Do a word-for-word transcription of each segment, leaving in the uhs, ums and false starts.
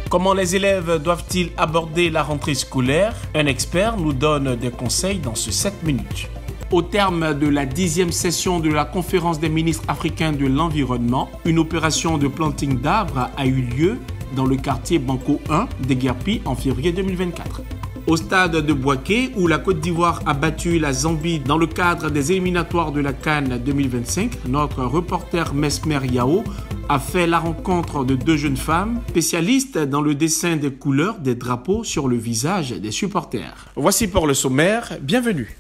Comment les élèves doivent-ils aborder la rentrée scolaire? Un expert nous donne des conseils dans ce sept minutes. Au terme de la dixième session de la conférence des ministres africains de l'environnement, une opération de planting d'arbres a eu lieu dans le quartier Banco un d'Eguerpi en février deux mille vingt-quatre. Au stade de Bouaké, où la Côte d'Ivoire a battu la Zambie dans le cadre des éliminatoires de la CAN deux mille vingt-cinq, notre reporter Mesmer Yao a fait la rencontre de deux jeunes femmes spécialistes dans le dessin des couleurs des drapeaux sur le visage des supporters. Voici pour le sommaire, bienvenue.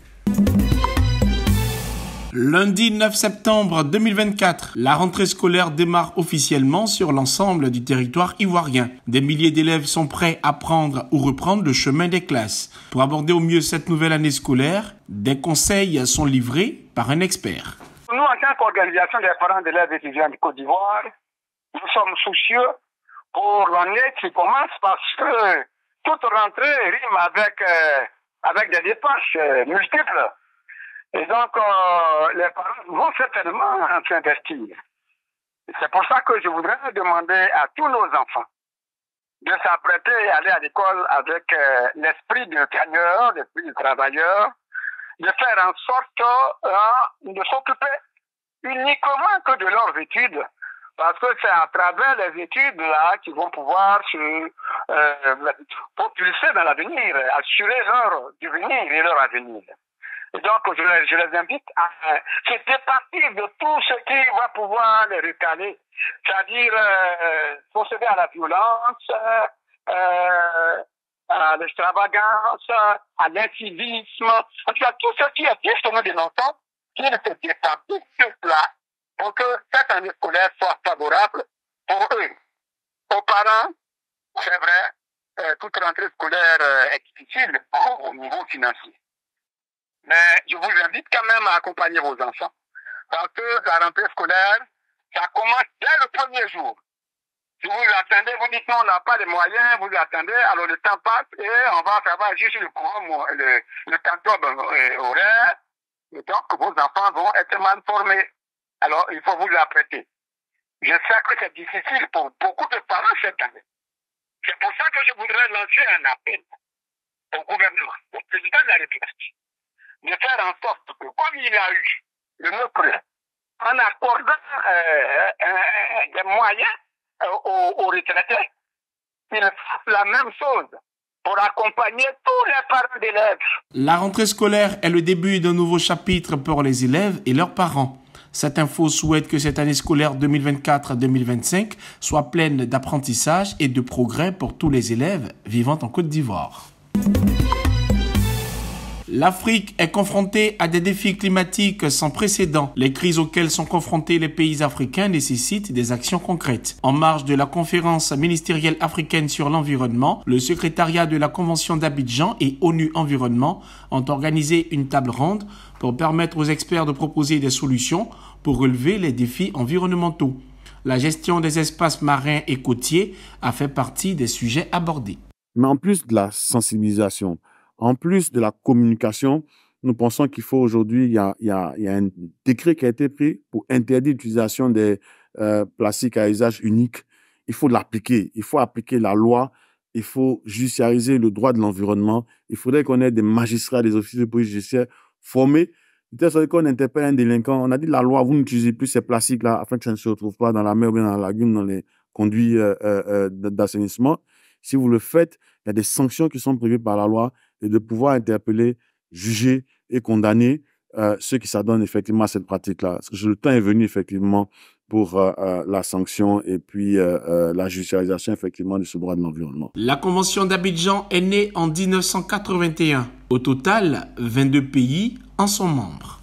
Lundi neuf septembre deux mille vingt-quatre, la rentrée scolaire démarre officiellement sur l'ensemble du territoire ivoirien. Des milliers d'élèves sont prêts à prendre ou reprendre le chemin des classes. Pour aborder au mieux cette nouvelle année scolaire, des conseils sont livrés par un expert. Nous, en tant qu'organisation des parents d'élèves étudiants de Côte d'Ivoire, nous sommes soucieux pour l'année qui commence parce que toute rentrée rime avec, euh, avec des dépenses euh, multiples. Et donc, euh, les parents vont certainement s'investir. C'est pour ça que je voudrais demander à tous nos enfants de s'apprêter à aller à l'école avec euh, l'esprit de gagneur, l'esprit de travailleur, de faire en sorte euh, de s'occuper uniquement que de leurs études, parce que c'est à travers les études là qu'ils vont pouvoir se euh, propulser dans l'avenir, assurer leur devenir et leur avenir. Et donc, je les, je les invite à euh, se départir de tout ce qui va pouvoir les recaler, c'est-à-dire euh, procéder à la violence, euh, à l'extravagance, à l'incivisme, en tout cas tout ce qui est justement de l'enfant, qu'ils se départissent sur cela pour que cette année scolaire soit favorable pour eux. Aux parents, c'est vrai, euh, toute rentrée scolaire euh, est difficile au niveau financier. Mais je vous invite quand même à accompagner vos enfants. Parce que la rentrée scolaire, ça commence dès le premier jour. Si vous attendez, vous dites non, on n'a pas les moyens, vous attendez, alors le temps passe et on va travailler juste le courant, le, le temps horaire. Et donc, vos enfants vont être mal formés. Alors, il faut vous apprêter. Je sais que c'est difficile pour beaucoup de parents cette année. C'est pour ça que je voudrais lancer un appel au gouvernement, au président de la République, de faire en sorte que, comme il a eu le nôtre, en accordant euh, euh, des moyens euh, aux, aux retraités, qu'il fasse la même chose pour accompagner tous les parents d'élèves. La rentrée scolaire est le début d'un nouveau chapitre pour les élèves et leurs parents. Cette info souhaite que cette année scolaire deux mille vingt-quatre deux mille vingt-cinq soit pleine d'apprentissage et de progrès pour tous les élèves vivant en Côte d'Ivoire. L'Afrique est confrontée à des défis climatiques sans précédent. Les crises auxquelles sont confrontés les pays africains nécessitent des actions concrètes. En marge de la conférence ministérielle africaine sur l'environnement, le secrétariat de la Convention d'Abidjan et ONU Environnement ont organisé une table ronde pour permettre aux experts de proposer des solutions pour relever les défis environnementaux. La gestion des espaces marins et côtiers a fait partie des sujets abordés. Mais en plus de la sensibilisation, en plus de la communication, nous pensons qu'il faut aujourd'hui, il y a, il y a, il y a un décret qui a été pris pour interdire l'utilisation des euh, plastiques à usage unique. Il faut l'appliquer. Il faut appliquer la loi. Il faut judiciariser le droit de l'environnement. Il faudrait qu'on ait des magistrats, des officiers de police judiciaire formés. C'est-à-dire qu'on interpelle un délinquant. On a dit la loi, vous n'utilisez plus ces plastiques-là afin que ça ne se retrouve pas dans la mer ou bien dans la lagune, dans les conduits euh, euh, d'assainissement. Si vous le faites, il y a des sanctions qui sont prévues par la loi et de pouvoir interpeller, juger et condamner euh, ceux qui s'adonnent effectivement à cette pratique-là. Parce que le temps est venu effectivement pour euh, euh, la sanction et puis euh, euh, la judiciarisation effectivement de ce droit de l'environnement. La Convention d'Abidjan est née en mille neuf cent quatre-vingt-un. Au total, vingt-deux pays en sont membres.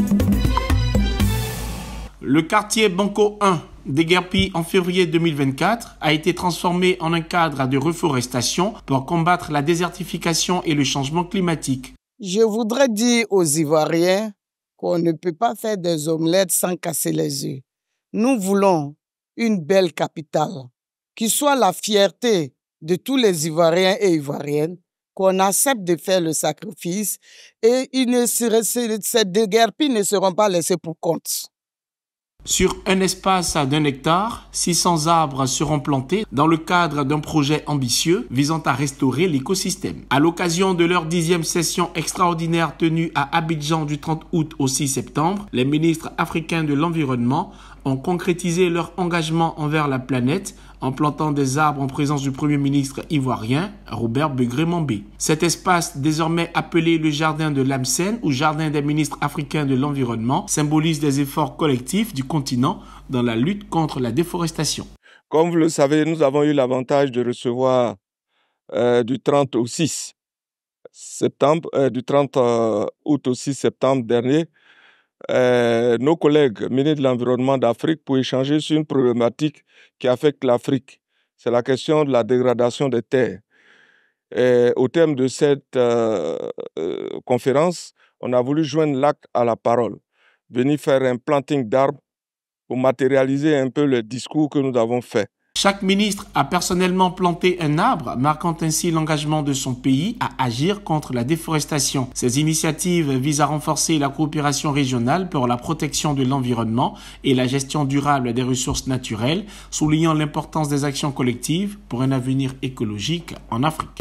Le quartier Banco un d'Eguerpi en février deux mille vingt-quatre a été transformé en un cadre de reforestation pour combattre la désertification et le changement climatique. Je voudrais dire aux Ivoiriens qu'on ne peut pas faire des omelettes sans casser les œufs. Nous voulons une belle capitale qui soit la fierté de tous les Ivoiriens et Ivoiriennes, qu'on accepte de faire le sacrifice et ils ne seraient, ces Eguerpi ne seront pas laissés pour compte. Sur un espace d'un hectare, six cents arbres seront plantés dans le cadre d'un projet ambitieux visant à restaurer l'écosystème. À l'occasion de leur dixième session extraordinaire tenue à Abidjan du trente août au six septembre, les ministres africains de l'environnement ont concrétisé leur engagement envers la planète en plantant des arbres en présence du Premier ministre ivoirien, Robert Begré-Mambé. Cet espace, désormais appelé le Jardin de l'Amsen ou Jardin des ministres africains de l'environnement, symbolise les efforts collectifs du continent dans la lutte contre la déforestation. Comme vous le savez, nous avons eu l'avantage de recevoir euh, du trente au six septembre, euh, du trente août au six septembre dernier, Euh, nos collègues ministres de l'Environnement d'Afrique pour échanger sur une problématique qui affecte l'Afrique. C'est la question de la dégradation des terres. Et au terme de cette euh, euh, conférence, on a voulu joindre l'acte à la parole, venir faire un planting d'arbres pour matérialiser un peu le discours que nous avons fait. Chaque ministre a personnellement planté un arbre, marquant ainsi l'engagement de son pays à agir contre la déforestation. Ces initiatives visent à renforcer la coopération régionale pour la protection de l'environnement et la gestion durable des ressources naturelles, soulignant l'importance des actions collectives pour un avenir écologique en Afrique.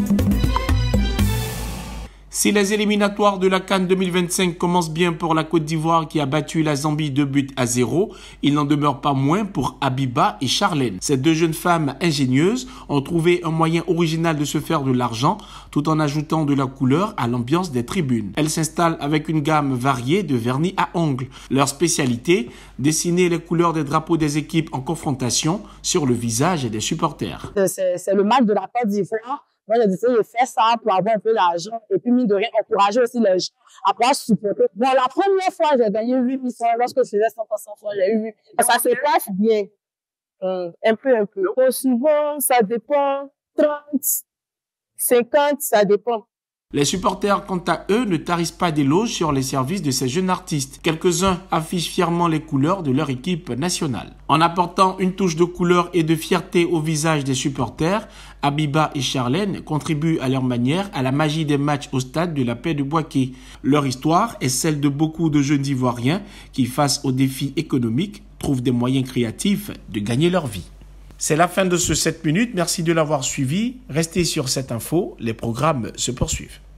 Si les éliminatoires de la CAN deux mille vingt-cinq commencent bien pour la Côte d'Ivoire qui a battu la Zambie deux buts à zéro, il n'en demeure pas moins pour Abiba et Charlène. Ces deux jeunes femmes ingénieuses ont trouvé un moyen original de se faire de l'argent tout en ajoutant de la couleur à l'ambiance des tribunes. Elles s'installent avec une gamme variée de vernis à ongles. Leur spécialité, dessiner les couleurs des drapeaux des équipes en confrontation sur le visage des supporters. C'est le match de la Côte d'Ivoire. Moi, j'ai décidé de faire ça pour avoir un peu d'argent et puis, mine de rien, encourager aussi les gens à pouvoir supporter. Bon, la première fois, j'ai gagné huit mille francs. Lorsque je faisais cent pour cent fois, j'ai eu huit mille. Ça se passe bien. Hum, un peu, un peu. Bon, souvent, ça dépend. trente, cinquante, ça dépend. Les supporters, quant à eux, ne tarissent pas d'éloges sur les services de ces jeunes artistes. Quelques-uns affichent fièrement les couleurs de leur équipe nationale. En apportant une touche de couleur et de fierté au visage des supporters, Abiba et Charlène contribuent à leur manière à la magie des matchs au stade de la Paix de Bouaké. Leur histoire est celle de beaucoup de jeunes Ivoiriens qui, face aux défis économiques, trouvent des moyens créatifs de gagner leur vie. C'est la fin de ce sept minutes. Merci de l'avoir suivi. Restez sur cette info. Les programmes se poursuivent.